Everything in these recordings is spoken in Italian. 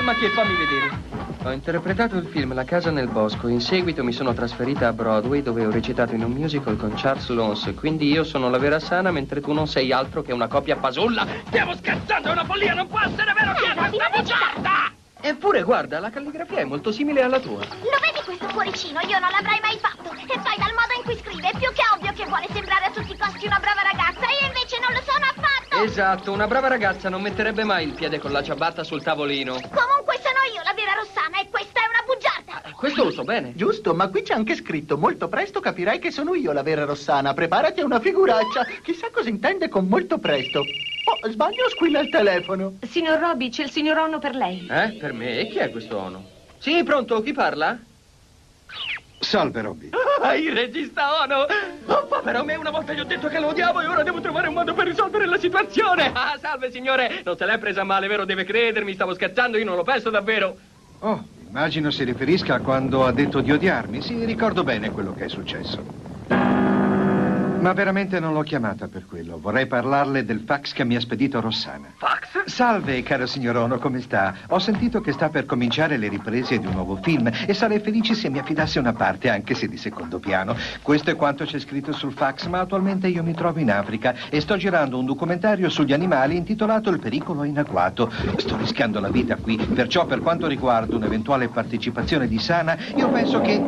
calmati e fammi vedere. Ho interpretato il film La casa nel bosco. In seguito mi sono trasferita a Broadway, dove ho recitato in un musical con Charles Lons. Quindi io sono la vera Sana, mentre tu non sei altro che una coppia fasulla. Stiamo scherzando, è una follia, non può essere vero che è questa bugiarda! Eppure, guarda, la calligrafia è molto simile alla tua. Lo vedi questo cuoricino? Io non l'avrei mai fatto. E poi dal modo in cui scrive è più che ovvio che vuole sembrare a tutti i costi una brava ragazza. E io invece non lo sono affatto. Esatto, una brava ragazza non metterebbe mai il piede con la ciabatta sul tavolino. Comunque sono io la vera Rossana e questa è una bugiarda. Questo lo so bene. Giusto, ma qui c'è anche scritto: molto presto capirai che sono io la vera Rossana. Preparati a una figuraccia. Chissà cosa intende con molto presto. Oh, sbaglio o squilla il telefono? Signor Robbie, c'è il signor Ono per lei. Per me? E chi è questo Ono? Sì, pronto, chi parla? Salve, Robbie. Il regista Ono! Oh, povero me, una volta gli ho detto che lo odiavo e ora devo trovare un modo per risolvere la situazione. Ah, salve, signore. Non se l'è presa male, vero? Deve credermi, stavo scherzando, io non lo penso davvero. Oh, immagino si riferisca a quando ha detto di odiarmi. Sì, ricordo bene quello che è successo. Ma veramente non l'ho chiamata per quello. Vorrei parlarle del fax che mi ha spedito Rossana. Fax? Salve, caro signor Ono, come sta? Ho sentito che sta per cominciare le riprese di un nuovo film e sarei felice se mi affidasse una parte, anche se di secondo piano. Questo è quanto c'è scritto sul fax, ma attualmente io mi trovo in Africa e sto girando un documentario sugli animali intitolato Il pericolo in agguato. Sto rischiando la vita qui, perciò per quanto riguarda un'eventuale partecipazione di Sana, io penso che...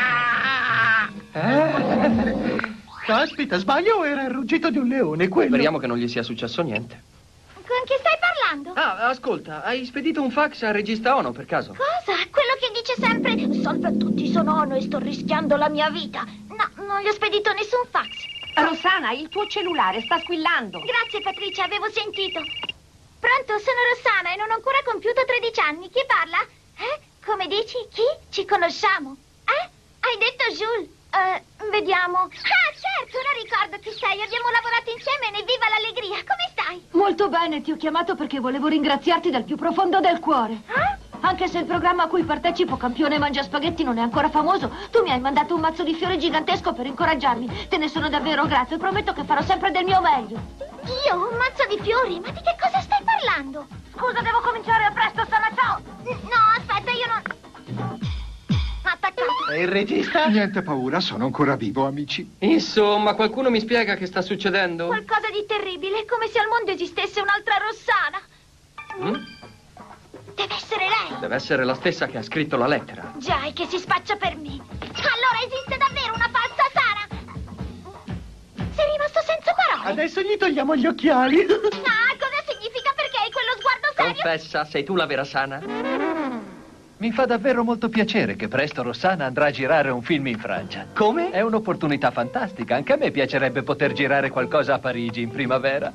Caspita, sbaglio o era il ruggito di un leone quello? Speriamo che non gli sia successo niente. Con chi stai parlando? Ah, ascolta, hai spedito un fax al regista Ono, per caso? Cosa? Quello che dice sempre: salve a tutti, sono Ono e sto rischiando la mia vita. No, non gli ho spedito nessun fax. Rossana, il tuo cellulare sta squillando. Grazie, Patricia, avevo sentito. Pronto, sono Rossana e non ho ancora compiuto 13 anni. Chi parla? Come dici? Chi? Ci conosciamo? Hai detto Jules? Vediamo. Ah, certo, ora ricordo chi sei. Abbiamo lavorato insieme e ne viva l'allegria. Come stai? Molto bene, ti ho chiamato perché volevo ringraziarti dal più profondo del cuore. Anche se il programma a cui partecipo, Campione Mangia Spaghetti, non è ancora famoso, tu mi hai mandato un mazzo di fiori gigantesco per incoraggiarmi. Te ne sono davvero grato e prometto che farò sempre del mio meglio. Io? Un mazzo di fiori? Ma di che cosa stai parlando? Scusa, devo cominciare, a presto, Sana, ciao! No, aspetta, io non... Attaccato. E il regista? Niente paura, sono ancora vivo, amici. Insomma, qualcuno mi spiega che sta succedendo? Qualcosa di terribile, come se al mondo esistesse un'altra Rossana. Deve essere lei. Deve essere la stessa che ha scritto la lettera. Già, e che si spaccia per me. Allora esiste davvero una falsa Sara? Sei rimasto senza parole. Adesso gli togliamo gli occhiali. Ah, cosa significa? Perché hai quello sguardo serio? Confessa, sei tu la vera Sana? Mi fa davvero molto piacere che presto Rossana andrà a girare un film in Francia. Come? È un'opportunità fantastica. Anche a me piacerebbe poter girare qualcosa a Parigi in primavera.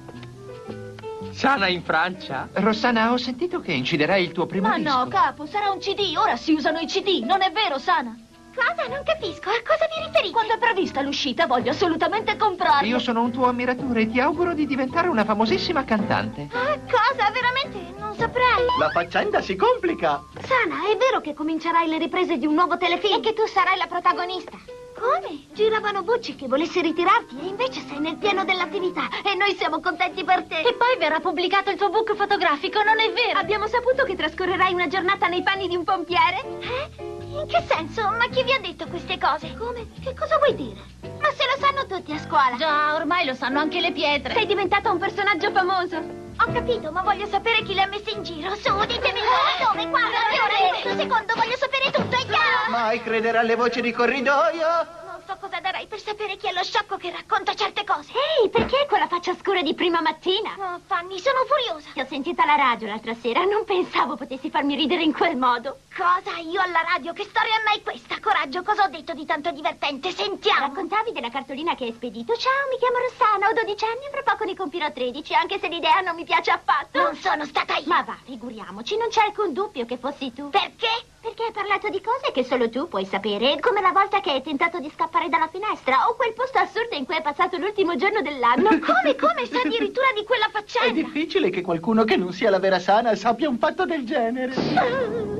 Sana in Francia? Rossana, ho sentito che inciderai il tuo primo Ma disco. no, capo, sarà un CD. Ora si usano i CD, non è vero, Sana? Cosa? Non capisco. A cosa vi riferite? Quando è prevista l'uscita, voglio assolutamente comprarlo. Io sono un tuo ammiratore e ti auguro di diventare una famosissima cantante. Ah, cosa? Veramente? Non saprei. La faccenda si complica. Sana, è vero che comincerai le riprese di un nuovo telefilm? E che tu sarai la protagonista? Come? Giravano voci che volessi ritirarti e invece sei nel pieno dell'attività e noi siamo contenti per te. E poi verrà pubblicato il tuo book fotografico, non è vero? Abbiamo saputo che trascorrerai una giornata nei panni di un pompiere? In che senso? Ma chi vi ha detto queste cose? Come? Che cosa vuoi dire? Ma se lo sanno tutti a scuola. Già, ormai lo sanno anche le pietre. Sei diventata un personaggio famoso. Ho capito, ma voglio sapere chi le ha messe in giro. Su, ditemi dove, quando, a che ora, in questo secondo voglio sapere tutto, è chiaro? Mai credere alle voci di corridoio? Non so cosa darei per sapere chi è lo sciocco che racconta certe cose. Ehi, perché quella faccia scura di prima mattina? Oh, Fanny, sono furiosa. Ti ho sentita alla radio l'altra sera, non pensavo potessi farmi ridere in quel modo. Cosa? Io alla radio? Che storia è mai questa? Coraggio, cosa ho detto di tanto divertente? Sentiamo. Raccontavi della cartolina che hai spedito. Ciao, mi chiamo Rossana, ho 12 anni e fra poco ne compirò 13, anche se l'idea non mi piace affatto. Non sono stata io. Ma va, figuriamoci, non c'è alcun dubbio che fossi tu. Perché? Perché hai parlato di cose che solo tu puoi sapere, come la volta che hai tentato di scappare dalla finestra o quel posto assurdo in cui hai passato l'ultimo giorno dell'anno. Come? Sa addirittura di quella faccenda? È difficile che qualcuno che non sia la vera Sana sappia un fatto del genere.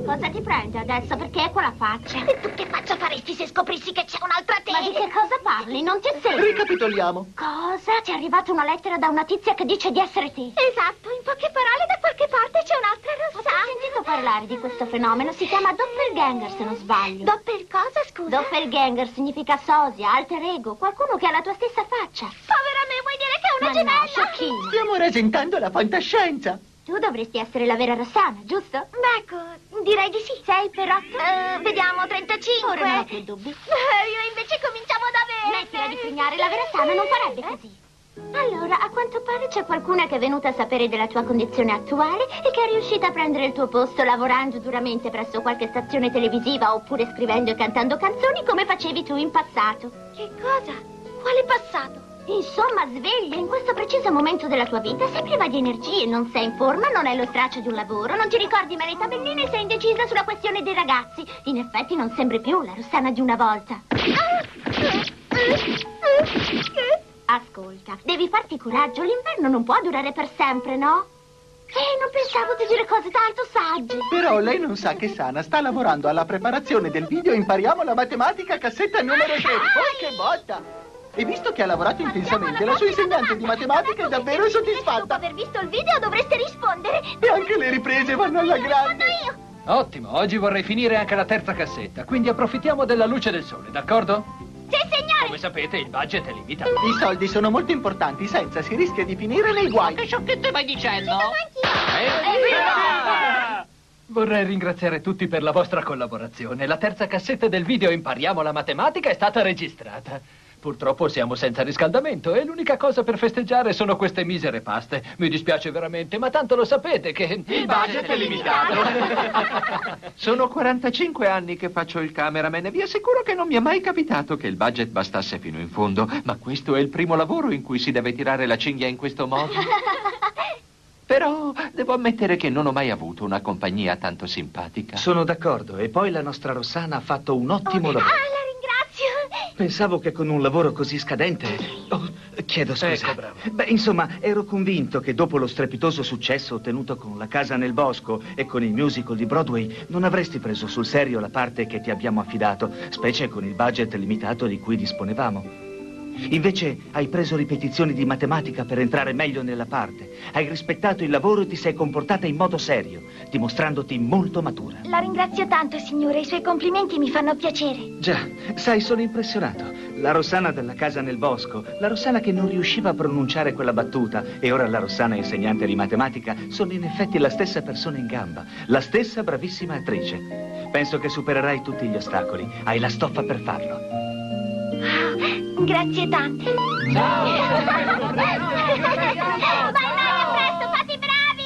Cosa ti prende adesso? Perché è quella faccia? E tu che faccia faresti se scoprissi che c'è un'altra te? Ma di che cosa parli? Non ti sento. Ricapitoliamo. Cosa? Ti è arrivata una lettera da una tizia che dice di essere te? Esatto, in poche parole da qualche parte c'è un'altra Rossana. Ho sentito parlare di questo fenomeno, si chiama doppelganger se non sbaglio. Doppel cosa, scusa? Doppelganger significa sosia, alter ego, qualcuno che ha la tua stessa faccia. Povera me, vuoi dire che è una gemella? No, sciocchino. Stiamo rasentando la fantascienza. Tu dovresti essere la vera Rossana, giusto? Ecco, direi di sì. 6 per 8? Vediamo, 35. Ora non ho più dubbi. Io invece cominciavo ad avere. Smettila di frignare, la vera Rossana non farebbe così. Allora, a quanto pare c'è qualcuna che è venuta a sapere della tua condizione attuale e che è riuscita a prendere il tuo posto lavorando duramente presso qualche stazione televisiva oppure scrivendo e cantando canzoni come facevi tu in passato. Che cosa? Quale passato? Insomma, sveglia, in questo preciso momento della tua vita sei priva di energie, non sei in forma, non hai lo straccio di un lavoro, non ti ricordi mai le tabelline e sei indecisa sulla questione dei ragazzi. In effetti non sembri più la Rossana di una volta. Ascolta, devi farti coraggio, l'inverno non può durare per sempre, no? Non pensavo di dire cose tanto sagge. Però lei non sa che Sana sta lavorando alla preparazione del video Impariamo la matematica cassetta numero 3. Oh, che botta! E visto che ha lavorato intensamente, la sua insegnante di matematica è davvero soddisfatta. Dopo aver visto il video dovreste rispondere. E anche le riprese vanno alla grande. Ottimo, oggi vorrei finire anche la terza cassetta, quindi approfittiamo della luce del sole, d'accordo? Sì, signore. Come sapete, il budget è limitato. I soldi sono molto importanti, senza si rischia di finire nei guai. Che sciocchezze vai dicendo? Vorrei ringraziare tutti per la vostra collaborazione. La terza cassetta del video Impariamo la matematica è stata registrata. Purtroppo siamo senza riscaldamento e l'unica cosa per festeggiare sono queste misere paste. Mi dispiace veramente, ma tanto lo sapete che il budget è limitato. Sono 45 anni che faccio il cameraman e vi assicuro che non mi è mai capitato che il budget bastasse fino in fondo. Ma questo è il primo lavoro in cui si deve tirare la cinghia in questo modo. Però devo ammettere che non ho mai avuto una compagnia tanto simpatica. Sono d'accordo, e poi la nostra Rossana ha fatto un ottimo lavoro. La ringrazio. Pensavo che con un lavoro così scadente... Oh, chiedo scusa. Ecco, bravo. Beh, insomma, ero convinto che dopo lo strepitoso successo ottenuto con La casa nel bosco e con il musical di Broadway non avresti preso sul serio la parte che ti abbiamo affidato, specie con il budget limitato di cui disponevamo. Invece hai preso ripetizioni di matematica per entrare meglio nella parte. Hai rispettato il lavoro e ti sei comportata in modo serio, dimostrandoti molto matura. La ringrazio tanto, signore. I suoi complimenti mi fanno piacere. Già, sai, sono impressionato. La Rossana della casa nel bosco, la Rossana che non riusciva a pronunciare quella battuta e ora la Rossana insegnante di matematica sono in effetti la stessa persona in gamba, la stessa bravissima attrice. Penso che supererai tutti gli ostacoli. Hai la stoffa per farlo. Grazie tante. Ciao! Vai, a presto, fate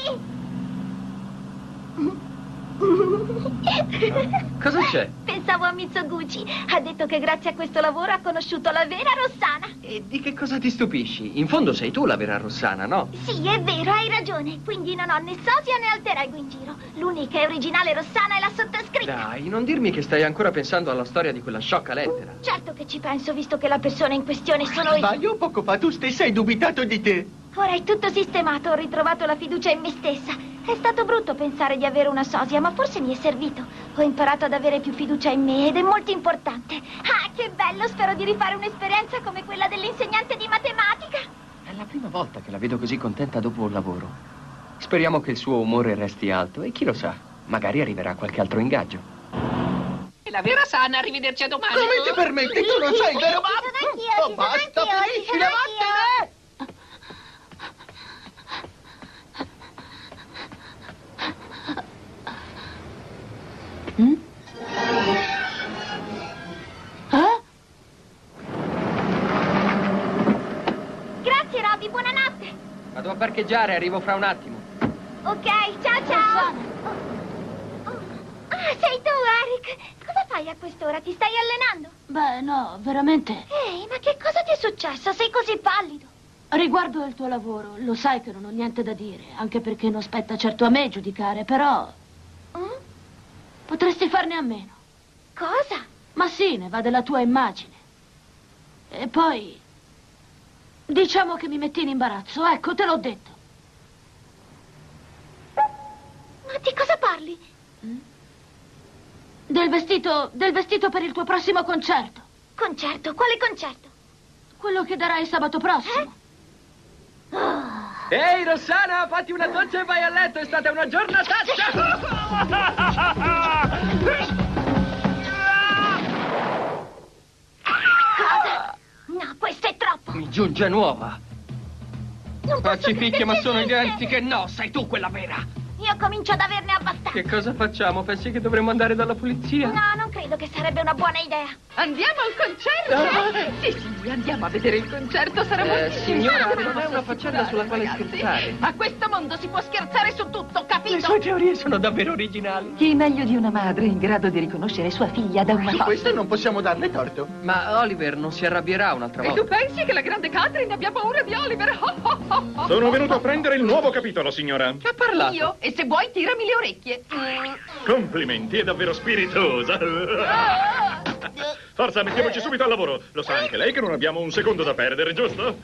bravi! Cosa c'è? Pensavo a Mitsuguchi. Ha detto che grazie a questo lavoro ha conosciuto la vera Rossana. E di che cosa ti stupisci? In fondo sei tu la vera Rossana, no? Sì, è vero, hai ragione. Quindi non ho né sosia né alter ego in giro. L'unica e originale Rossana è la sottoscritta. Dai, non dirmi che stai ancora pensando alla storia di quella sciocca lettera. Certo che ci penso, visto che la persona in questione sono io. Sbaglio, poco fa tu stessa hai dubitato di te. Ora è tutto sistemato, ho ritrovato la fiducia in me stessa. È stato brutto pensare di avere una sosia, ma forse mi è servito. Ho imparato ad avere più fiducia in me ed è molto importante. Ah, che bello! Spero di rifare un'esperienza come quella dell'insegnante di matematica. È la prima volta che la vedo così contenta dopo un lavoro. Speriamo che il suo umore resti alto e chi lo sa, magari arriverà qualche altro ingaggio. La vera Sana, arrivederci a domani. Come ti permetti? Tu non sei vero? Oh, basta, finisci la vattene! Grazie, Robby, buonanotte. Vado a parcheggiare, arrivo fra un attimo. Ok, ciao ciao. Ah, sei tu, Eric. Cosa fai a quest'ora? Ti stai allenando? Beh, no, veramente. Ehi, ma che cosa ti è successo? Sei così pallido. Riguardo il tuo lavoro, lo sai che non ho niente da dire, anche perché non spetta certo a me giudicare, però potresti farne a meno. Cosa? Ma sì, ne va della tua immagine. E poi, diciamo che mi metti in imbarazzo, ecco, te l'ho detto. Ma di cosa parli? Del vestito per il tuo prossimo concerto. Concerto? Quale concerto? Quello che darai sabato prossimo. Ehi, Rossana, fatti una doccia e vai a letto, è stata una giornataccia! Cosa? No, questo è troppo. Mi giunge nuova. Non posso Facci picchia, ma sono esiste. identiche. No, sei tu quella vera. Io comincio ad averne abbastanza. Che cosa facciamo? Pensi che dovremmo andare dalla polizia? No, non credo che sarebbe una buona idea. Andiamo al concerto? Sì, andiamo a vedere il concerto, sarà molto signora, non è una faccenda sulla quale scherzare. A questo mondo si può scherzare su tutto, Le capito? sue teorie sono davvero originali. Chi meglio di una madre in grado di riconoscere sua figlia da una Su foto? questo non possiamo darle torto. Ma Oliver non si arrabbierà un'altra E volta. tu pensi che la grande Catherine abbia paura di Oliver? Sono venuto a prendere il nuovo capitolo, signora. Che ha parlato? Io? E se vuoi tirami le orecchie. Complimenti, è davvero spiritosa. Forza, mettiamoci subito al lavoro. Lo sa anche lei che non abbiamo un secondo da perdere, giusto? Ma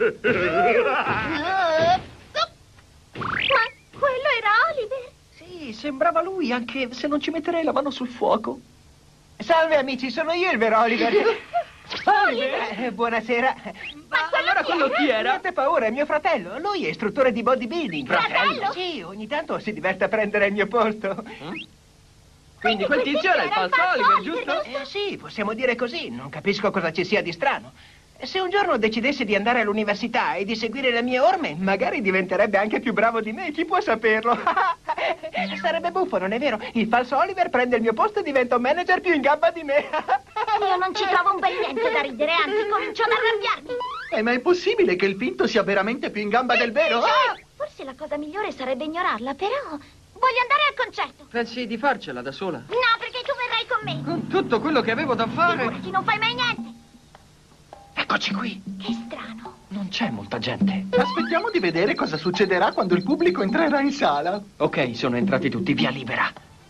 quello era Oliver. Sì, sembrava lui, anche se non ci metterei la mano sul fuoco. Salve amici, sono io il vero Oliver. Oliver! Buonasera. Ma Quello chi era? Niente paura, è mio fratello. Lui è istruttore di bodybuilding. Fratello? Sì, ogni tanto si diverte a prendere il mio posto. Quindi quel tizio era il falso Oliver, giusto? Sì, possiamo dire così. Non capisco cosa ci sia di strano. Se un giorno decidessi di andare all'università e di seguire le mie orme, magari diventerebbe anche più bravo di me, chi può saperlo? Sarebbe buffo, non è vero? Il falso Oliver prende il mio posto e diventa un manager più in gamba di me. Io non ci trovo un bel niente da ridere, anzi comincio ad arrabbiarmi. Ma è possibile che il finto sia veramente più in gamba del vero? Ah! Forse la cosa migliore sarebbe ignorarla, però voglio andare al concerto. Pensi di farcela da sola? No, perché tu verrai con me. Con tutto quello che avevo da fare? Figurati, non fai mai niente. Eccoci qui. Che strano. Non c'è molta gente. Aspettiamo di vedere cosa succederà quando il pubblico entrerà in sala. Ok, sono entrati tutti, via libera.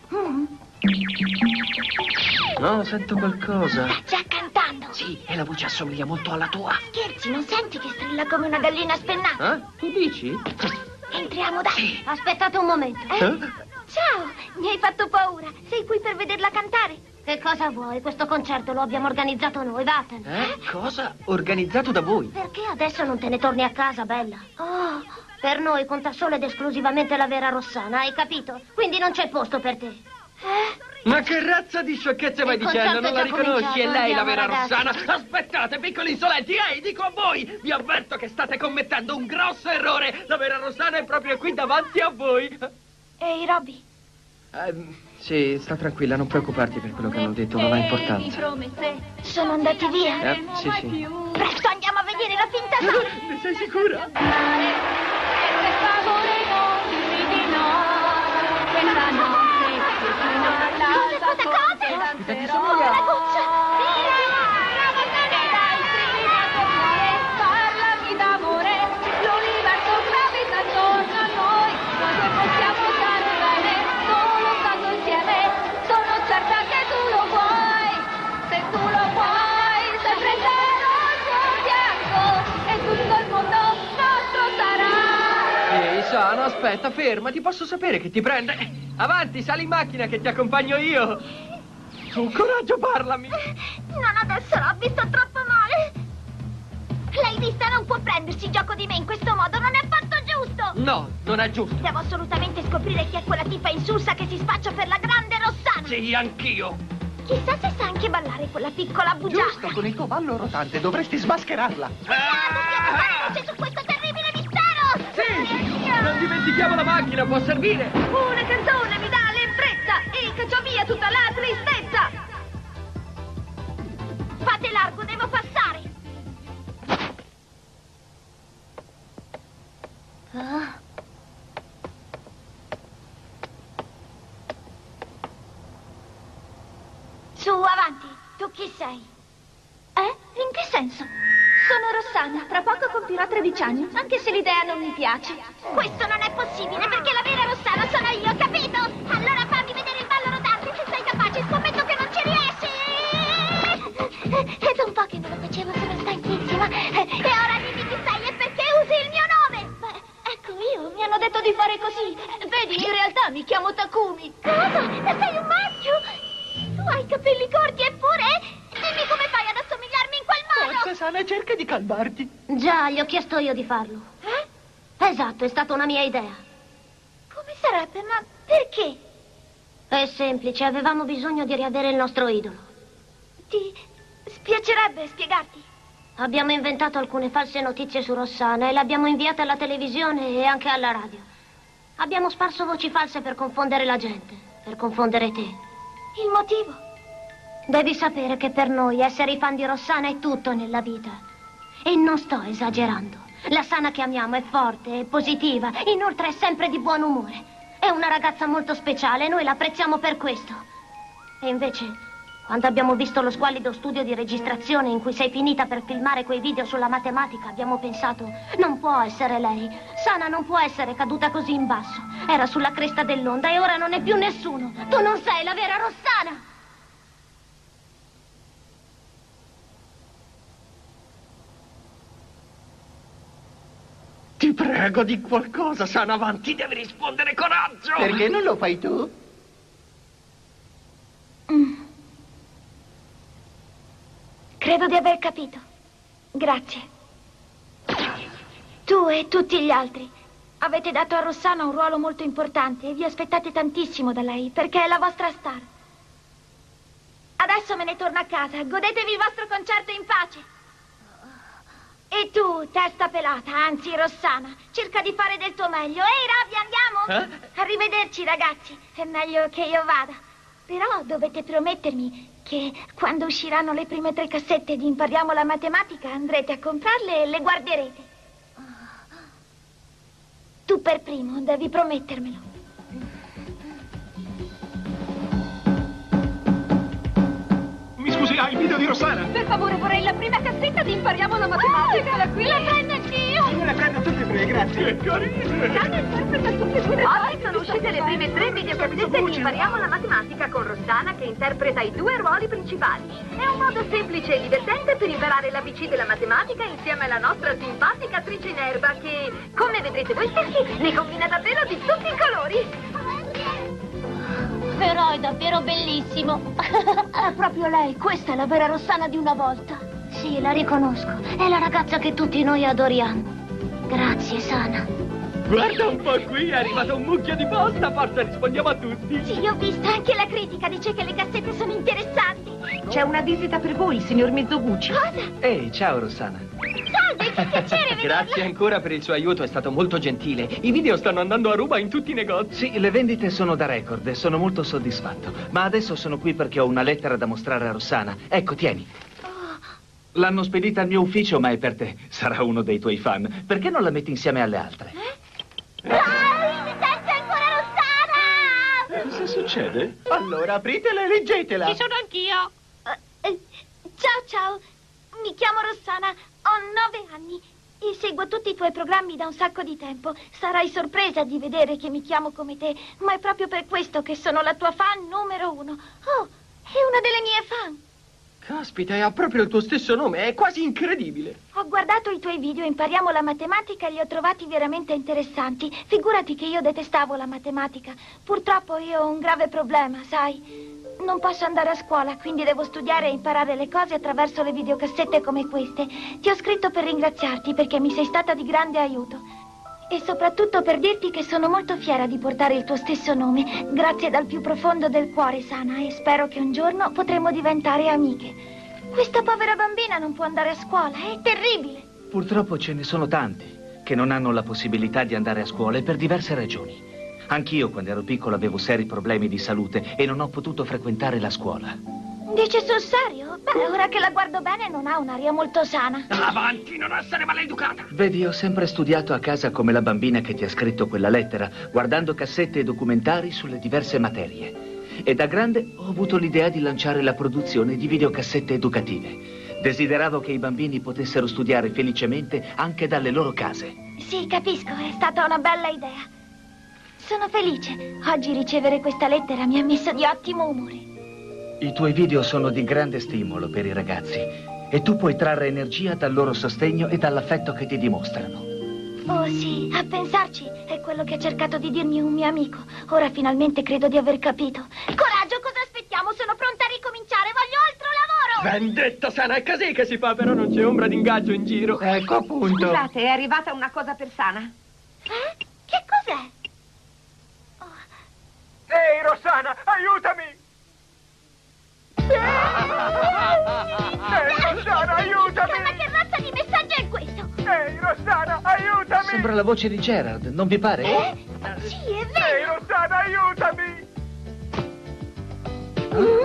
No, sento qualcosa. Sta già cantando. Sì, e la voce assomiglia molto alla tua. Scherzi, non senti che strilla come una gallina spennata? Tu dici? Entriamo, dai. Sì. Aspettate un momento. Ciao, mi hai fatto paura. Sei qui per vederla cantare? Che cosa vuoi? Questo concerto lo abbiamo organizzato noi, vattene. Cosa? Organizzato da voi? Perché adesso non te ne torni a casa, bella? Oh, per noi conta solo ed esclusivamente la vera Rossana, hai capito? Quindi non c'è posto per te. Ma che razza di sciocchezze vai Il dicendo? concerto Non è la già riconosci? È cominciato, lei la andiamo, vera ragazzi. Rossana? Aspettate, piccoli insolenti! Ehi, dico a voi! Vi avverto che state commettendo un grosso errore! La vera Rossana è proprio qui davanti a voi! Ehi, Robby. Sì, sta tranquilla, non preoccuparti per quello che hanno detto, non ha importanza. Sono andati via? Sì, sì. Presto andiamo a vedere la finta sala. Ne sei sicura? Cosa? Sono la goccia. Parlami d'amore, l'universo gravita attorno a noi. Noi che possiamo stare bene, solo stando insieme. Sono certa che tu lo vuoi, se tu lo vuoi, sempre sarò al tuo fianco e tutto il mondo nostro sarà. Ehi, Sano, aspetta, fermati, posso sapere che ti prende? Avanti, sali in macchina che ti accompagno io. Su, coraggio, parlami. Non adesso, Robby, sto troppo male. L'hai vista, non può prendersi gioco di me in questo modo, non è affatto giusto. No, non è giusto. Devo assolutamente scoprire chi è quella tipa insulsa che si spaccia per la grande Rossana. Sì, anch'io. Chissà se sa anche ballare quella piccola bugiarda. Giusto, con il tuo ballo rotante dovresti smascherarla. Dobbiamo fare luce su questo terribile mistero. Sì, non dimentichiamo la macchina, può servire. Una canzone mi dà l'ebbrezza e caccio via tutta la tristezza. Fate largo, devo passare. Su, avanti. Tu chi sei? In che senso? Sono Rossana, tra poco compirò 13 anni, anche se l'idea non mi piace. Questo non è possibile, perché la vera Rossana sono io, capito? Allora fammi vedere il ballo rotante, se sei capace, scommetto che non ci riesci! È da un po' che non lo facevo, sono stanchissima. E ora dimmi chi sei e perché usi il mio nome! Beh, ecco io, mi hanno detto di fare così. Vedi, in realtà mi chiamo Takumi. Cosa? Sei un maschio? Tu Hai i capelli corti eppure... Dimmi come fai ad assomigliarmi in quel modo! Forza, Sana, cerca di calmarti. Già, gli ho chiesto io di farlo. Esatto, è stata una mia idea. Come sarebbe? Ma perché? È semplice, avevamo bisogno di riavere il nostro idolo. Ti spiacerebbe spiegarti? Abbiamo inventato alcune false notizie su Rossana e le abbiamo inviate alla televisione e anche alla radio. Abbiamo sparso voci false per confondere la gente, per confondere te. Il motivo? Devi sapere che per noi essere i fan di Rossana è tutto nella vita. E non sto esagerando. La Sana che amiamo è forte, è positiva, inoltre è sempre di buon umore. È una ragazza molto speciale e noi la apprezziamo per questo. E invece, quando abbiamo visto lo squallido studio di registrazione in cui sei finita per filmare quei video sulla matematica, abbiamo pensato, non può essere lei. Sana non può essere caduta così in basso. Era sulla cresta dell'onda e ora non è più nessuno. Tu non sei la vera Rossana! Ti prego di qualcosa, Sana, avanti, devi rispondere coraggio! Perché non lo fai tu? Credo di aver capito. Grazie. Tu e tutti gli altri avete dato a Rossana un ruolo molto importante e vi aspettate tantissimo da lei, perché è la vostra star. Adesso me ne torno a casa. Godetevi il vostro concerto in pace. E tu, testa pelata, anzi Rossana, cerca di fare del tuo meglio. Ehi, Rabbi, andiamo? Arrivederci, ragazzi. È meglio che io vada. Però dovete promettermi che quando usciranno le prime 3 cassette di Impariamo la matematica andrete a comprarle e le guarderete. Tu per primo devi promettermelo. Mi scusi, ha il video di Rossana? Per favore, vorrei la prima cassetta di Impariamo la matematica. La qui la prendo anch'io. Io le prendo tutte e 3, grazie. Che carine! Oggi sono uscite le prime 3 videocassette di Impariamo la matematica con Rossana che interpreta i 2 ruoli principali. È un modo semplice e divertente per imparare l'ABC della matematica insieme alla nostra simpatica attrice in erba che, come vedrete voi stessi, ne combina davvero di tutti i colori. Però è davvero bellissimo. È proprio lei, questa è la vera Rossana di una volta. Sì, la riconosco. È la ragazza che tutti noi adoriamo. Grazie, Sana. Guarda un po' qui, è arrivato un mucchio di posta, forza rispondiamo a tutti. Sì, ho visto, anche la critica dice che le cassette sono interessanti. C'è una visita per voi, signor Mizoguchi. Cosa? Ehi, ciao Rossana. Salve, che piacere vederla. Grazie ancora per il suo aiuto, è stato molto gentile. I video stanno andando a ruba in tutti i negozi. Sì, le vendite sono da record e sono molto soddisfatto. Ma adesso sono qui perché ho una lettera da mostrare a Rossana. Ecco, tieni. L'hanno spedita al mio ufficio, ma è per te. Sarà uno dei tuoi fan. Perché non la metti insieme alle altre? Dai, senti ancora Rossana! Cosa succede? Allora, apritela e leggetela. Ci sono anch'io. Ciao, ciao. Mi chiamo Rossana, ho 9 anni e seguo tutti i tuoi programmi da un sacco di tempo. Sarai sorpresa di vedere che mi chiamo come te, ma è proprio per questo che sono la tua fan numero 1. Oh, è una delle mie fan. Caspita, ha proprio il tuo stesso nome, è quasi incredibile. Ho guardato i tuoi video, Impariamo la matematica e li ho trovati veramente interessanti. Figurati che io detestavo la matematica. Purtroppo io ho un grave problema, sai? Non posso andare a scuola, quindi devo studiare e imparare le cose attraverso le videocassette come queste. Ti ho scritto per ringraziarti perché mi sei stata di grande aiuto. E soprattutto per dirti che sono molto fiera di portare il tuo stesso nome. Grazie dal più profondo del cuore, Sana, e spero che un giorno potremo diventare amiche. Questa povera bambina non può andare a scuola, è terribile. Purtroppo ce ne sono tanti che non hanno la possibilità di andare a scuola e per diverse ragioni. Anch'io, quando ero piccolo, avevo seri problemi di salute e non ho potuto frequentare la scuola. Dici sul serio? Beh, ora che la guardo bene non ha un'aria molto sana. Avanti, non essere maleducata. Vedi, ho sempre studiato a casa come la bambina che ti ha scritto quella lettera, guardando cassette e documentari sulle diverse materie. E da grande ho avuto l'idea di lanciare la produzione di videocassette educative. Desideravo che i bambini potessero studiare felicemente anche dalle loro case. Sì, capisco, è stata una bella idea. Sono felice. Oggi ricevere questa lettera mi ha messo di ottimo umore. I tuoi video sono di grande stimolo per i ragazzi e tu puoi trarre energia dal loro sostegno e dall'affetto che ti dimostrano. Oh sì, a pensarci, è quello che ha cercato di dirmi un mio amico. Ora finalmente credo di aver capito. Coraggio, cosa aspettiamo? Sono pronta a ricominciare. Ben detto, Sana, è così che si fa, però non c'è ombra di ingaggio in giro. Ecco appunto. Scusate, è arrivata una cosa per Sana. Che cos'è? Ehi, Rossana, aiutami! Ehi, Rossana, aiutami! Ma che razza di messaggio è questo? Ehi, Rossana, aiutami! Sembra la voce di Gerard, non vi pare? Sì, è vero! Ehi, Rossana, aiutami!